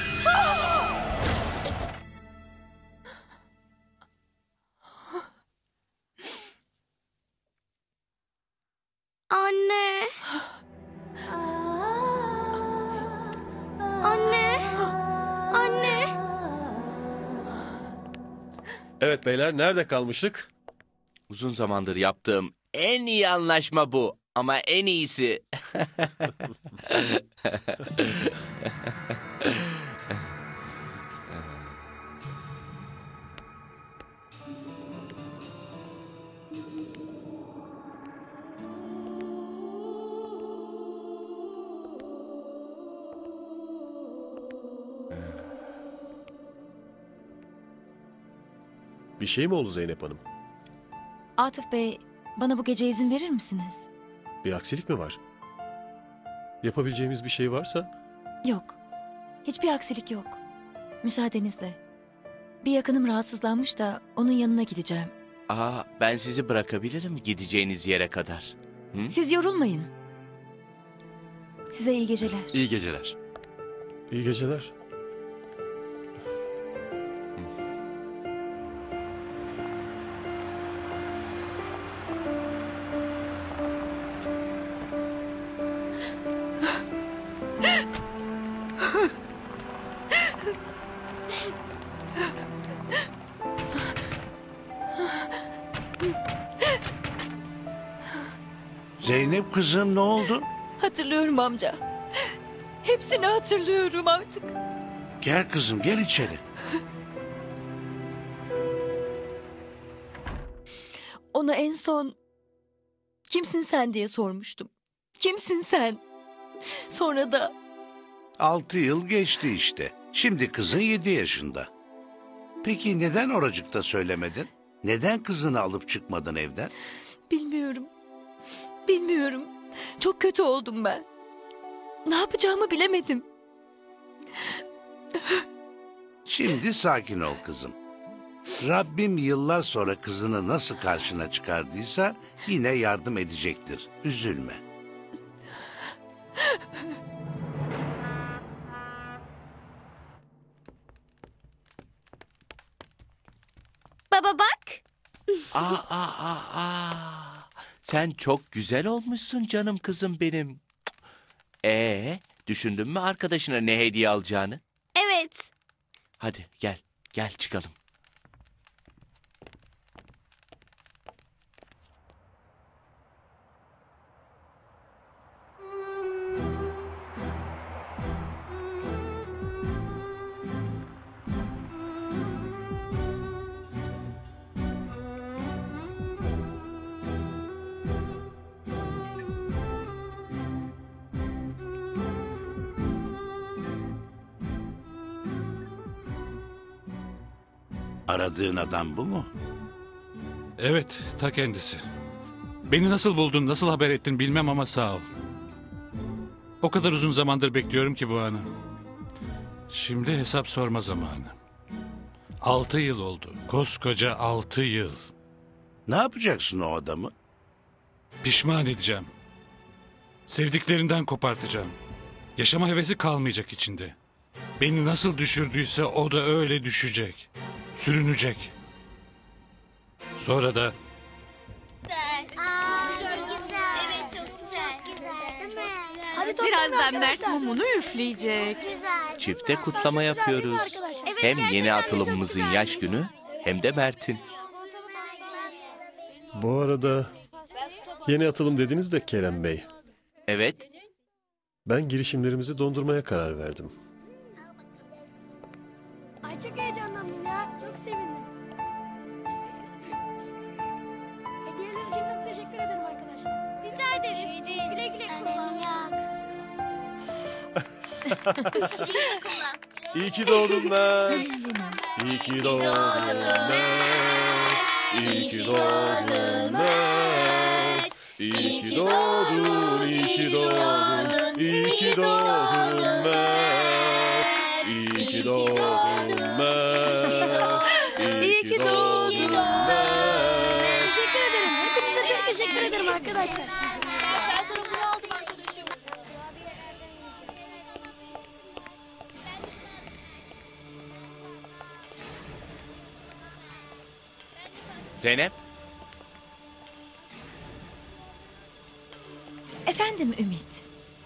Anne. Anne. Anne. Evet beyler, nerede kalmıştık? Uzun zamandır yaptığım en iyi anlaşma bu. Ama en iyisi. Bir şey mi oldu Zeynep Hanım? Atıf Bey, bana bu gece izin verir misiniz? Bir aksilik mi var? Yapabileceğimiz bir şey varsa? Yok. Hiçbir aksilik yok. Müsaadenizle. Bir yakınım rahatsızlanmış da onun yanına gideceğim. Aa, ben sizi bırakabilirim gideceğiniz yere kadar. Hı? Siz yorulmayın. Size iyi geceler. İyi geceler. İyi geceler. Zeynep kızım, ne oldu? Hatırlıyorum amca. Hepsini hatırlıyorum artık. Gel kızım, gel içeri. Ona en son kimsin sen diye sormuştum. Kimsin sen? Sonra da Altı yıl geçti işte. Şimdi kızın yedi yaşında. Peki neden oracıkta söylemedin? Neden kızını alıp çıkmadın evden? bilmiyorum. Bilmiyorum. Çok kötü oldum ben. Ne yapacağımı bilemedim. Şimdi sakin ol kızım. Rabbim yıllar sonra kızını nasıl karşına çıkardıysa yine yardım edecektir. Üzülme. Baba bak. Aa, aa, aa, aa. Sen çok güzel olmuşsun canım kızım benim. Ee, düşündün mü arkadaşına ne hediye alacağını? Evet. Hadi gel, gel çıkalım. Aradığın adam bu mu? Evet, ta kendisi. Beni nasıl buldun, nasıl haber ettin bilmem ama sağ ol. O kadar uzun zamandır bekliyorum ki bu anı. Şimdi hesap sorma zamanı. Altı yıl oldu. Koskoca altı yıl. Ne yapacaksın o adamı? Pişman edeceğim. Sevdiklerinden kopartacağım. Yaşama hevesi kalmayacak içinde. Beni nasıl düşürdüyse o da öyle düşecek. Sürünecek. Sonra da Hadi Birazdan Mert mumunu üfleyecek. Çifte kutlama yapıyoruz. Hem yeni atılımımızın yaş günü hem de Mert'in. Bu arada yeni atılım dediniz de Kerem Bey. Evet. Ben girişimlerimizi dondurmaya karar verdim. Ay çok heyecanlandım ya. Çok sevindim. Hediyeler için çok teşekkür ederim arkadaşlar. Rica ederiz. Güle güle kullan. İyi ki doğdun Mert. İyi ki doğdun Mert. İyi ki doğdun Mert. İyi ki doğdun, iyi ki doğdun. İyi ki doğdun Mert. İyi ki doğdun Mert. İyi ki doğdun Mert. Teşekkür ederim. Hepinize çok teşekkür ederim arkadaşlar. Ben sana bunu aldım arkadaşım. Zeynep. Efendim Ümit.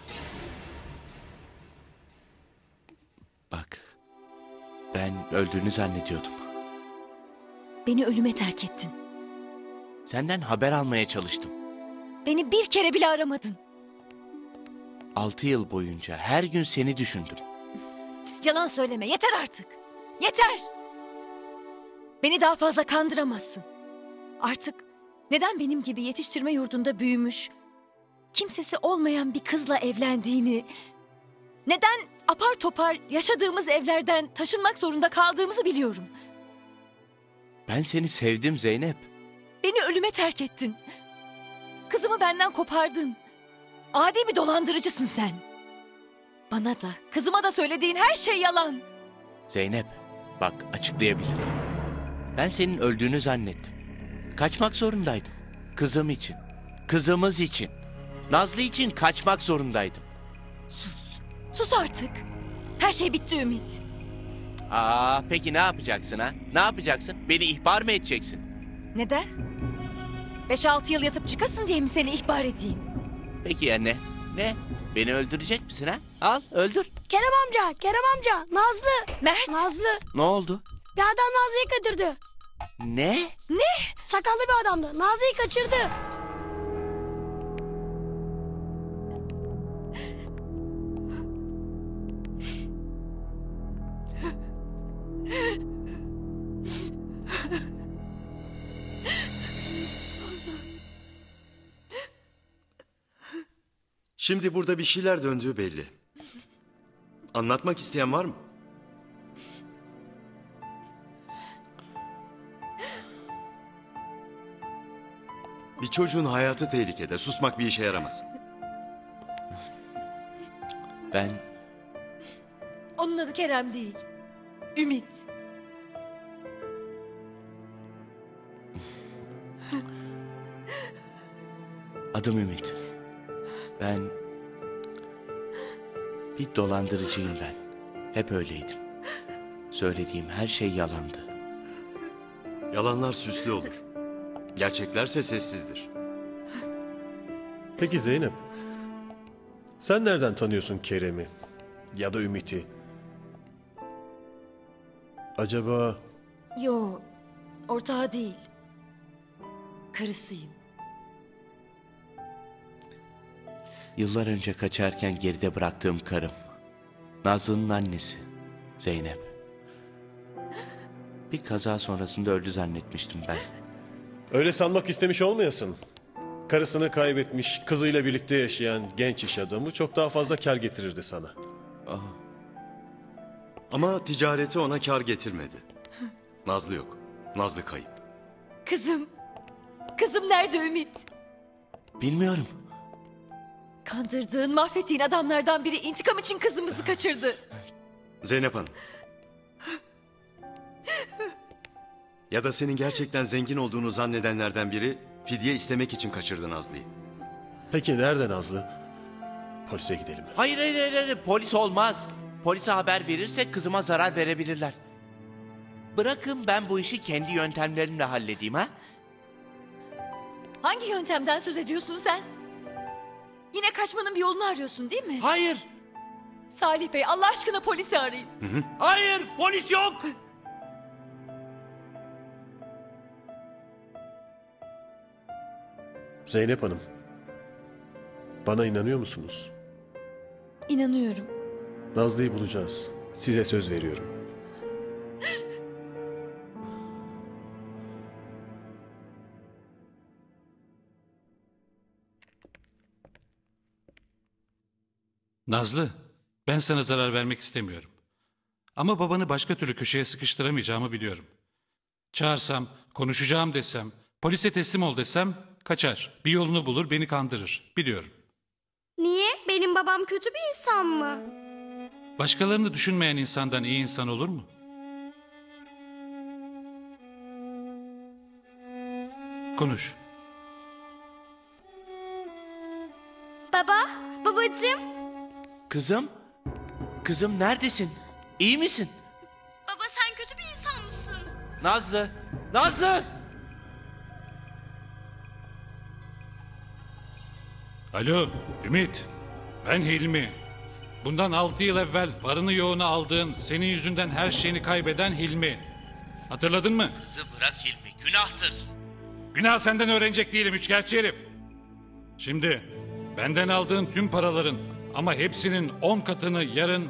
Bak. Ben öldüğünü zannediyordum. Beni ölüme terk ettin. Senden haber almaya çalıştım. Beni bir kere bile aramadın. Altı yıl boyunca her gün seni düşündüm. Yalan söyleme, yeter artık. Yeter. Beni daha fazla kandıramazsın. Artık neden benim gibi yetiştirme yurdunda büyümüş, kimsesi olmayan bir kızla evlendiğini, neden apar topar yaşadığımız evlerden taşınmak zorunda kaldığımızı biliyorum. Ben seni sevdim Zeynep. Beni ölüme terk ettin. Kızımı benden kopardın. Adi bir dolandırıcısın sen. Bana da, kızıma da söylediğin her şey yalan. Zeynep, bak açıklayabilirim. Ben senin öldüğünü zannettim. Kaçmak zorundaydım. Kızım için. Kızımız için. Nazlı için kaçmak zorundaydım. Sus. Sus artık. Her şey bitti Ümit. Aa, peki ne yapacaksın ha? Ne yapacaksın? Beni ihbar mı edeceksin? Neden? Beş altı yıl yatıp çıkasın diye mi seni ihbar edeyim? Peki ya ne? Ne? Beni öldürecek misin ha? Al öldür. Kerem amca, Kerem amca, Nazlı. Mert. Nazlı. Ne oldu? Bir adam Nazlı'yı kaçırdı. Ne? Ne? Sakallı bir adamdı. Nazlı'yı kaçırdı. Şimdi burada bir şeyler döndüğü belli. Anlatmak isteyen var mı? Bir çocuğun hayatı tehlikede. Susmak bir işe yaramaz. Ben... Onun adı Kerem değil. Ümit. Adım Ümit. Ben... Bir dolandırıcıyım ben. Hep öyleydim. Söylediğim her şey yalandı. Yalanlar süslü olur. Gerçeklerse sessizdir. Peki Zeynep, sen nereden tanıyorsun Kerem'i ya da Ümit'i? Acaba... Yo, ortağı değil. Karısıyım. Yıllar önce kaçarken geride bıraktığım karım. Nazlı'nın annesi. Zeynep. Bir kaza sonrasında öldü zannetmiştim ben. Öyle sanmak istemiş olmayasın. Karısını kaybetmiş, kızıyla birlikte yaşayan genç iş adamı çok daha fazla kar getirirdi sana. Aha. Ama ticareti ona kar getirmedi. Nazlı yok. Nazlı kayıp. Kızım. Kızım nerede Ümit? Bilmiyorum. Kandırdığın, mahvettiğin adamlardan biri intikam için kızımızı kaçırdı. Zeynep Hanım. Ya da senin gerçekten zengin olduğunu zannedenlerden biri fidye istemek için kaçırdı Nazlı'yı. Peki nerede Nazlı? Polise gidelim. Hayır hayır hayır, hayır. Polis olmaz. Polise haber verirsek kızıma zarar verebilirler. Bırakın ben bu işi kendi yöntemlerimle halledeyim ha. Hangi yöntemden söz ediyorsun sen? Yine kaçmanın bir yolunu arıyorsun değil mi? Hayır. Salih Bey Allah aşkına polisi arayın. Hı hı. Hayır polis yok. Zeynep Hanım. Bana inanıyor musunuz? İnanıyorum. Nazlı'yı bulacağız. Size söz veriyorum. Nazlı, ben sana zarar vermek istemiyorum. Ama babanı başka türlü köşeye sıkıştıramayacağımı biliyorum. Çağırsam, konuşacağım desem, polise teslim ol desem kaçar. Bir yolunu bulur, beni kandırır. Biliyorum. Niye? Benim babam kötü bir insan mı? Başkalarını düşünmeyen insandan iyi insan olur mu? Konuş. Baba, babacığım. Kızım. Kızım neredesin? İyi misin? Baba sen kötü bir insan mısın? Nazlı. Nazlı. Alo, Ümit. Ben Hilmi. Bundan altı yıl evvel varını yoğunu aldığın, senin yüzünden her şeyini kaybeden Hilmi. Hatırladın mı? Kızı bırak Hilmi, günahtır. Günah senden öğrenecek değilim üçkağıtçı herif. Şimdi benden aldığın tüm paraların ama hepsinin on katını yarın...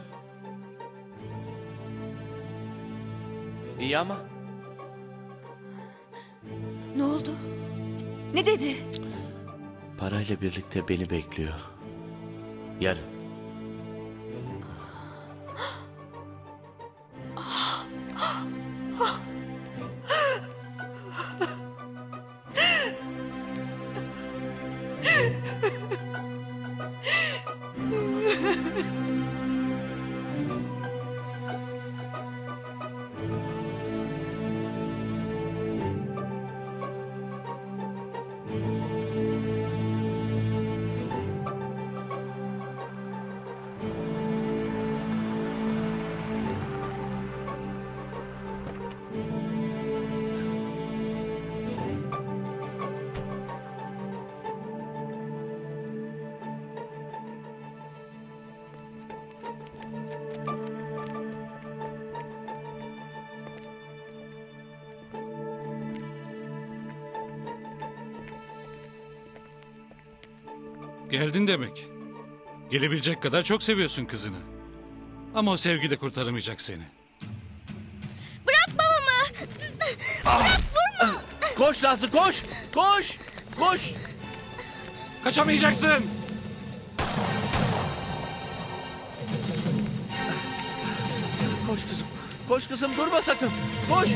İyi ama... Ne oldu? Ne dedi? Parayla birlikte beni bekliyor. Yarın. Geldin demek. Gelebilecek kadar çok seviyorsun kızını. Ama o sevgi de kurtaramayacak seni. Bırak babamı. Bırak vurma. Koş Nazlı koş. Koş. Koş. Kaçamayacaksın. Koş kızım. Koş kızım durma sakın. Koş.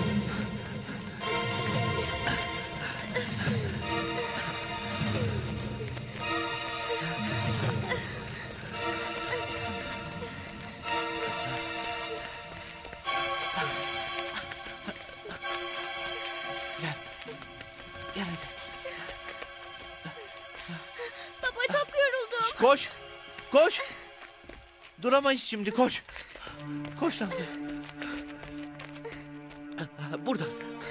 Baba çok yoruldum. Koş. Koş. Duramayız şimdi koş. Koş Nazlı. Buradan.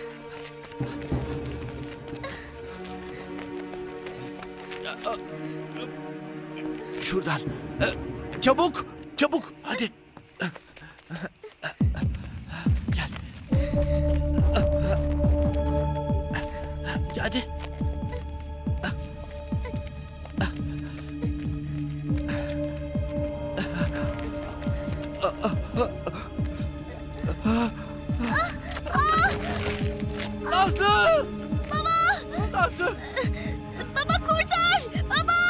Şuradan. Çabuk. Çabuk. Hadi. Gel. Hadi. Nazlı! Baba! Nazlı! Baba kurtar! Baba!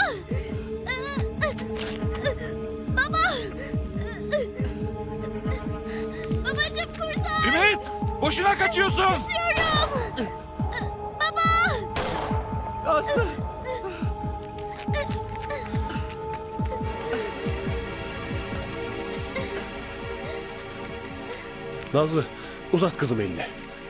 Baba! Babacığım kurtar! Ümit! Boşuna kaçıyorsun. Koşuyorum. Baba. Aslı. Nazlı, uzat kızım elini.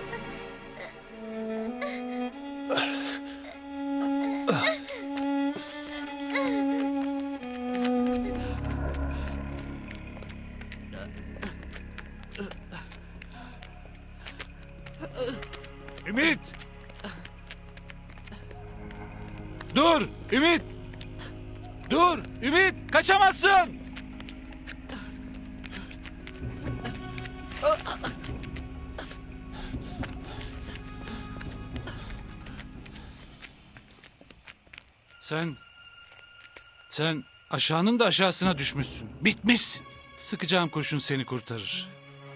Ümit! Dur! Ümit! Dur! Ümit! Kaçamazsın! Sen... Sen aşağının da aşağısına düşmüşsün. Bitmişsin. Sıkacağım kurşun seni kurtarır.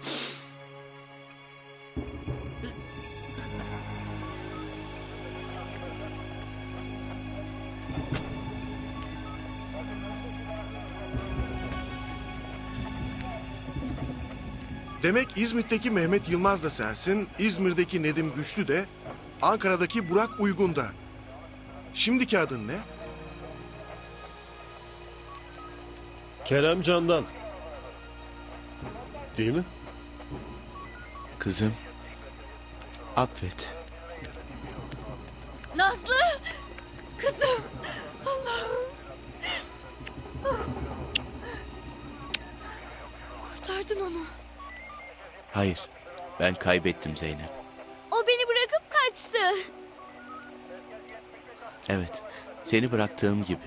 Demek İzmit'teki Mehmet Yılmaz da sensin, İzmir'deki Nedim Güçlü de, Ankara'daki Burak Uygun da. Şimdiki adın ne? Kerem Candan. Değil mi? Kızım, affet. Nazlı! Kızım! Allah'ım! Kurtardın onu. Hayır, ben kaybettim Zeynep. O beni bırakıp kaçtı. Evet, seni bıraktığım gibi.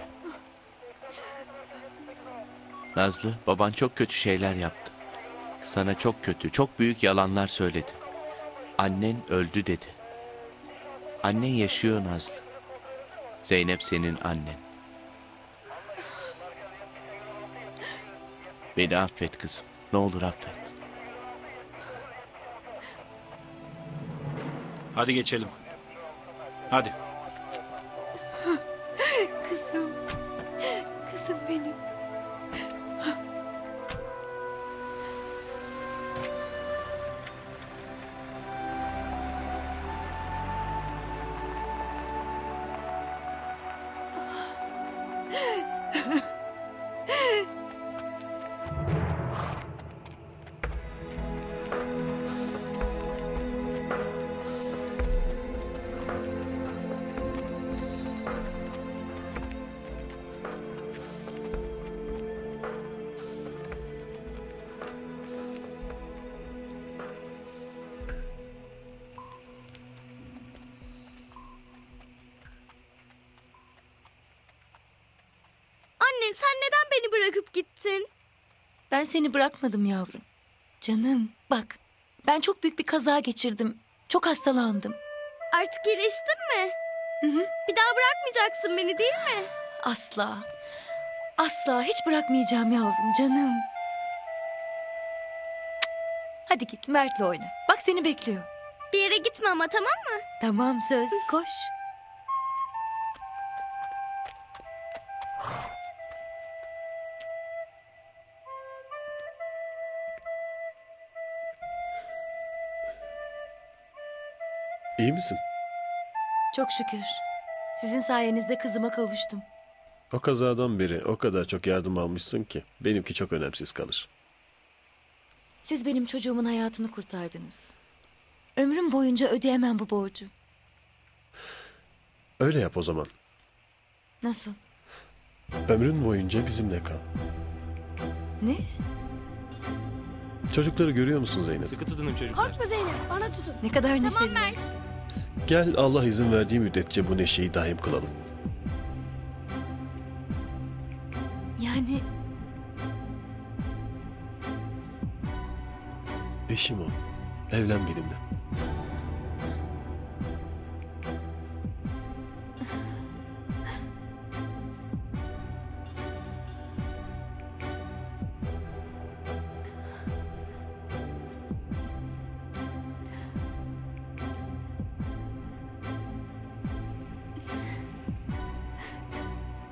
Nazlı, baban çok kötü şeyler yaptı. Sana çok kötü, çok büyük yalanlar söyledi. Annen öldü dedi. Annen yaşıyor Nazlı. Zeynep senin annen. Beni affet kızım. Ne olur affet. Hadi geçelim. Hadi. Kızım. Kızım benim. Anne sen neden beni bırakıp gittin? Ben seni bırakmadım yavrum. Canım bak, ben çok büyük bir kaza geçirdim. Çok hastalandım. Artık iyileştin mi? Hı hı. Bir daha bırakmayacaksın beni değil mi? Asla. Asla hiç bırakmayacağım yavrum canım. Cık. Hadi git Mert'le oyna. Bak seni bekliyor. Bir yere gitme ama tamam mı? Tamam söz koş. İyi misin? Çok şükür. Sizin sayenizde kızıma kavuştum. O kazadan beri o kadar çok yardım almışsın ki benimki çok önemsiz kalır. Siz benim çocuğumun hayatını kurtardınız. Ömrüm boyunca ödeyemem bu borcu. Öyle yap o zaman. Nasıl? Ömrün boyunca bizimle kal. Ne? Çocukları görüyor musun Zeynep? Sıkı tutunun çocuklar. Korkma Zeynep bana tutun. Ne kadar neşeli. Tamam Mert. Gel Allah izin verdiği müddetçe bu neşeyi daim kılalım. Yani Eşim o. Evlen benimle.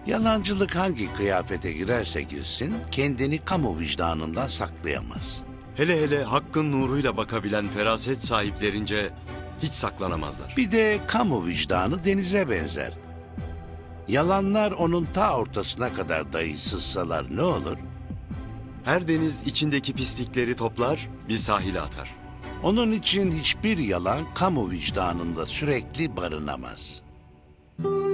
Yalancılık hangi kıyafete girerse girsin kendini kamu vicdanından saklayamaz. Hele hele hakkın nuruyla bakabilen feraset sahiplerince hiç saklanamazlar. Bir de kamu vicdanı denize benzer. Yalanlar onun ta ortasına kadar dahi sızsalar ne olur? Her deniz içindeki pislikleri toplar, bir sahile atar. Onun için hiçbir yalan kamu vicdanında sürekli barınamaz.